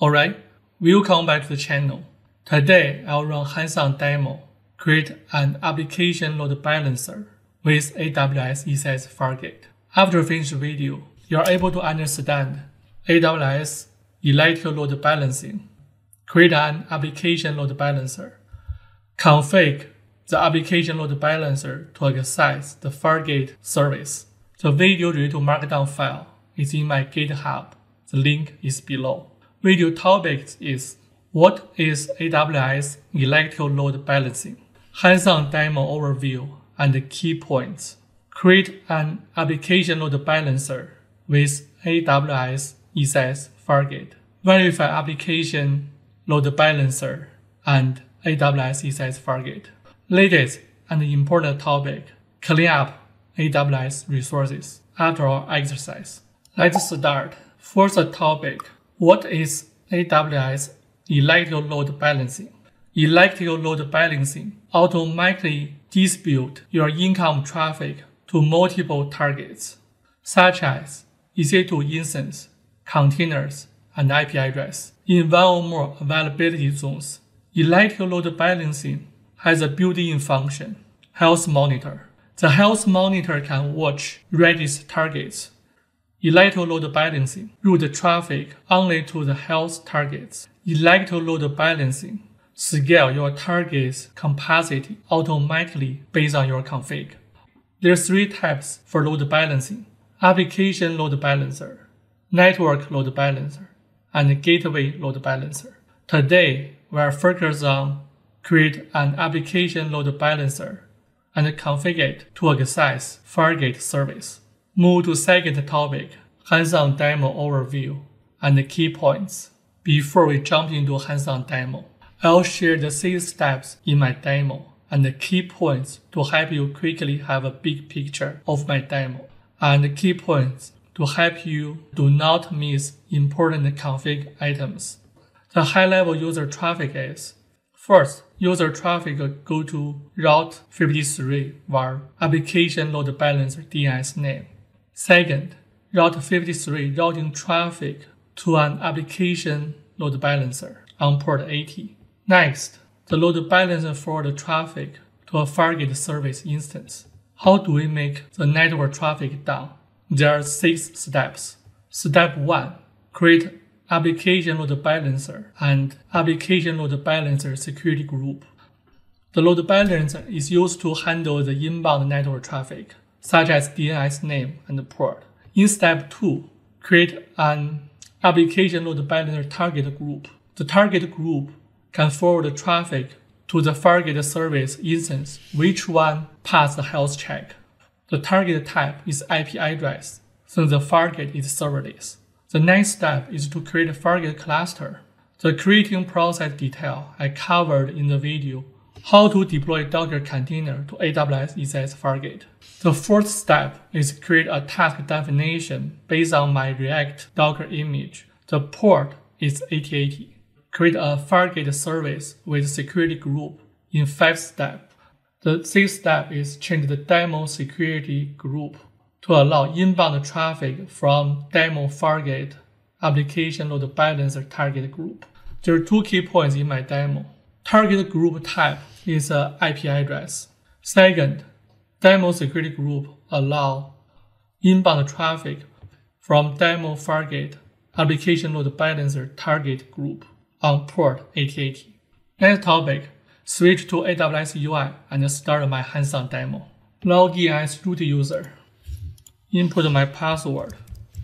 Alright, welcome back to the channel. Today I'll run hands-on demo, create an application load balancer with AWS ECS Fargate. After finish the video, you are able to understand AWS electrical load balancing, create an application load balancer, configure the application load balancer to access the Fargate service. The video ready to markdown file is in my GitHub. The link is below. Video topic is what is AWS electrical load balancing? Hands-on demo overview and the key points. Create an application load balancer with AWS ECS Fargate. Verify application load balancer and AWS ECS Fargate. Latest and important topic, clean up AWS resources after our exercise. Let's start. First topic, what is AWS electrical load balancing? Electrical load balancing automatically distributes your incoming traffic to multiple targets, such as EC2 instance, containers, and IP address in one or more availability zones. Electrical load balancing has a built-in function, health monitor. The health monitor can watch reddish targets. Electrical load balancing route traffic only to the health targets. Electrical load balancing scale your target's capacity automatically based on your config. There are three types for load balancing: application load balancer, network load balancer, and gateway load balancer. Today, we are focused on create an application load balancer and configure it to access Fargate service. Move to second topic, hands-on demo overview and the key points. Before we jump into hands-on demo, I'll share the 6 steps in my demo and the key points to help you quickly have a big picture of my demo, and the key points to help you do not miss important config items. The high-level user traffic is: first, user traffic go to route 53 var application load balancer DNS name. Second, route 53 routing traffic to an application load balancer on port 80. Next, the load balancer forward traffic to a Fargate service instance. How do we make the network traffic down? There are 6 steps. Step 1, create application load balancer and application load balancer security group. The load balancer is used to handle the inbound network traffic, such as DNS name and port. In step 2, create an application load balancer target group. The target group can forward traffic to the Fargate service instance, which one passed the health check. The target type is IP address, since the Fargate is serverless. The next step is to create a Fargate cluster. The creating process detail I covered in the video how to deploy Docker container to AWS ECS Fargate. The fourth step is create a task definition based on my React Docker image. The port is 8080. Create a Fargate service with security group in 5 steps. The 6th step is change the demo security group to allow inbound traffic from demo Fargate application load balancer target group. There are 2 key points in my demo. Target group type is an IP address. Second, demo security group allow inbound traffic from demo Fargate application load balancer target group on port 8080. Next topic, switch to AWS UI and start my hands-on demo. Log in as root user. Input my password.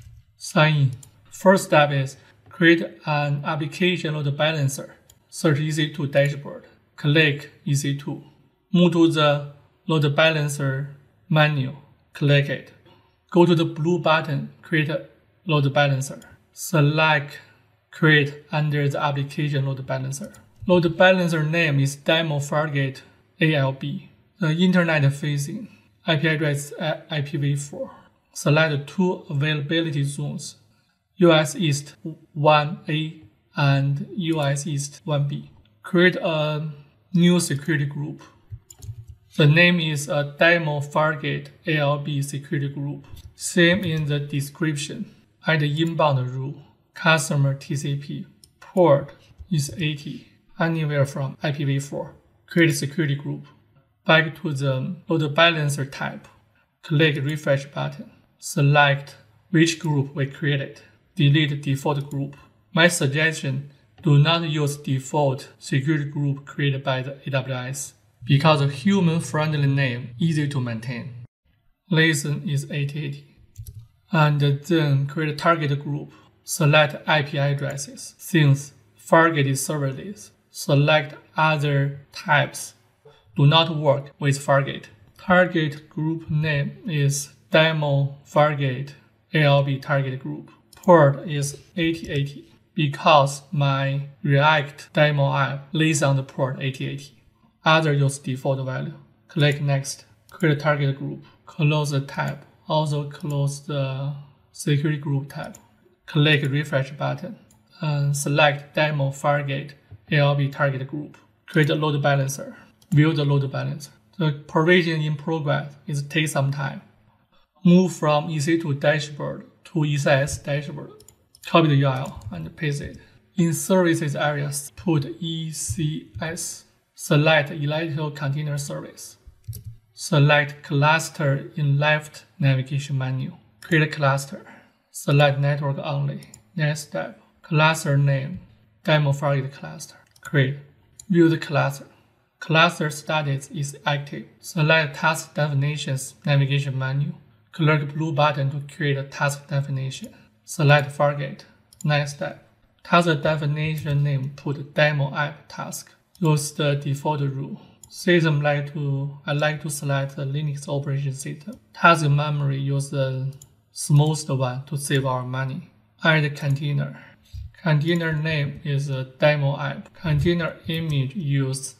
Sign in. First step is create an application load balancer. Search EC2 dashboard. Click EC2. Move to the load balancer menu. Click it. Go to the blue button, create a load balancer. Select create under the application load balancer. Load balancer name is demo Fargate ALB. The internet facing IP address IPv4. Select 2 availability zones, US East 1A and US East 1B. Create a new security group. The name is a demo Fargate ALB security group. Same in the description. Add the inbound rule, customer TCP, Port is 80, anywhere from IPv4. Create a security group. Back to the load balancer type. Click refresh button. Select which group we created. Delete default group. My suggestion, do not use default security group created by the AWS because a human-friendly name easy to maintain. Listen is 8080. And then create a target group. Select IP addresses. Since Fargate is serverless, select other types. Do not work with Fargate. Target group name is Demo Fargate ALB target group. Port is 8080 because my React demo app lays on the port 8080. Other use default value. Click Next. Create a target group. Close the tab. Also close the security group tab. Click Refresh button and select Demo Fargate ALB target group. Create a load balancer. View the load balancer. The provision in progress takes some time. Move from EC2 dashboard to ECS dashboard. Copy the URL and paste it. In services areas, put ECS. Select Electrical Container Service. Select Cluster in left navigation menu. Create a cluster. Select Network only. Next step. Cluster name. Demo Fargate cluster. Create. View the cluster. Cluster status is active. Select Task Definitions navigation menu. Click blue button to create a task definition. Select Fargate. Next step. Task definition name, put Demo App Task. Use the default rule. I like to select the Linux operation system. Task memory, use the smallest one to save our money. Add container. Container name is a demo app. Container image, use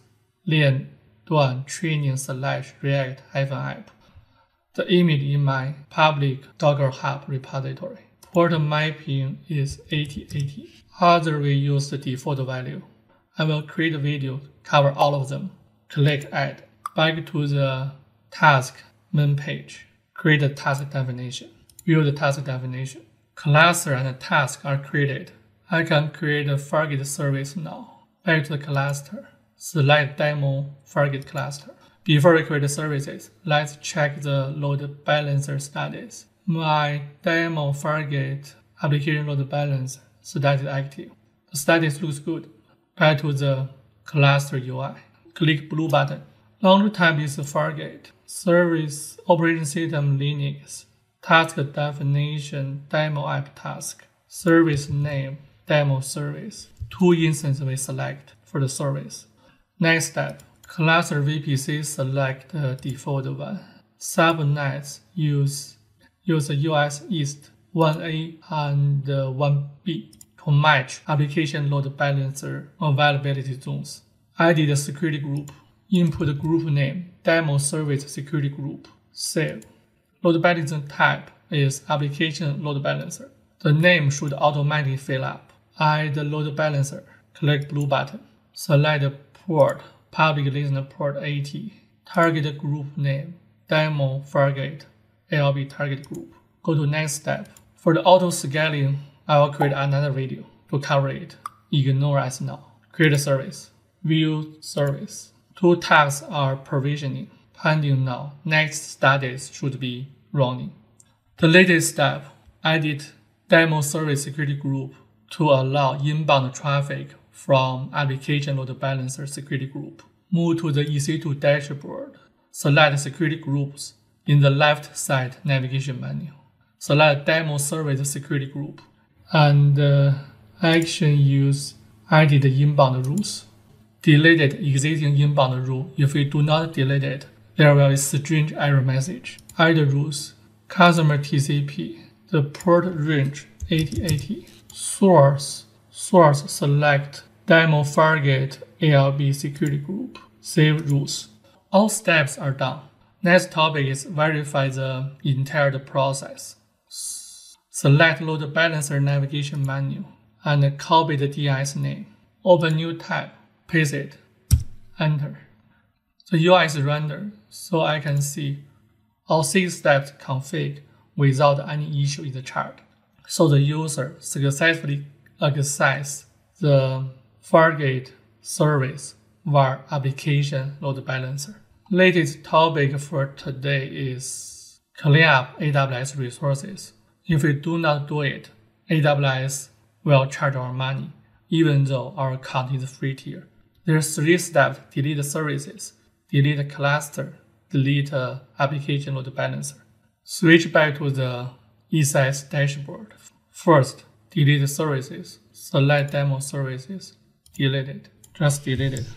len.training/react-app. The image in my public Docker Hub repository. Port mapping is 8080. Other we use the default value. I will create a video, cover all of them. Click Add. Back to the task main page. Create a task definition. View the task definition. Cluster and a task are created. I can create a Fargate service now. Back to the cluster. Select Demo Fargate cluster. Before we create the services, let's check the load balancer status. My Demo Fargate application load balancer status active. The status looks good. Back to the cluster UI. Click blue button. Launcher type is Fargate. Service operating system Linux. Task definition demo app task. Service name demo service. 2 instances we select for the service. Next step. Cluster VPC select the default one. Subnets use the US East 1A and 1B to match application load balancer availability zones. Add a security group. Input group name, demo service security group. Save. Load balancer type is application load balancer. The name should automatically fill up. Add the load balancer. Click blue button. Select the port, public listener port 80. Target group name, demo Fargate, ALB target group. Go to next step. For the auto scaling, I will create another video to cover it. Ignore as now. Create a service. View service. 2 tasks are provisioning. Pending now. Next status should be running. The latest step. Edit demo service security group to allow inbound traffic from application load balancer security group. Move to the EC2 dashboard. Select security groups in the left side navigation menu. Select demo service security group. And action use edit inbound rules. Delete existing inbound rule. If we do not delete it, there will be a strange error message. Add rules. Customer TCP. The port range 8080. Source select demo Fargate ALB security group. Save rules. All steps are done. Next topic is verify the entire process. Select load balancer navigation menu and copy the DNS name. Open new tab. Paste it. Enter. The UI is rendered, so I can see all 6 steps config without any issue in the chart. So the user successfully access the Fargate service var application load balancer. Latest topic for today is clean up AWS resources. If we do not do it, AWS will charge our money, even though our account is free tier. There are 3 steps: delete services, delete cluster, delete application load balancer. Switch back to the ECS dashboard. First, delete services. Select demo services. Delete it. Just delete it.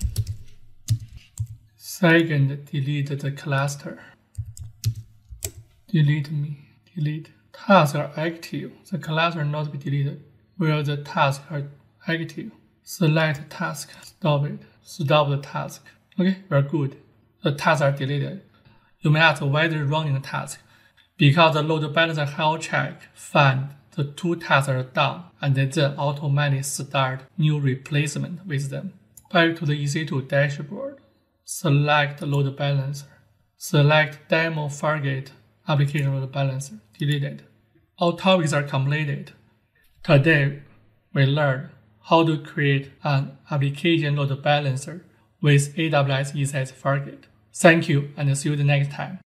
Second, delete the cluster. Delete. Tasks are active. The cluster not be deleted where the tasks are active. Select task. Stop it. Stop the task. Okay, very good. The tasks are deleted. You may ask why they're running the task. Because the load balancer health check find the 2 tasks are done and then automatically start new replacement with them. Back to the EC2 dashboard. Select the load balancer. Select demo Fargate application load balancer. Delete it. All topics are completed. Today, we learned how to create an application load balancer with AWS ECS Fargate. Thank you and see you the next time.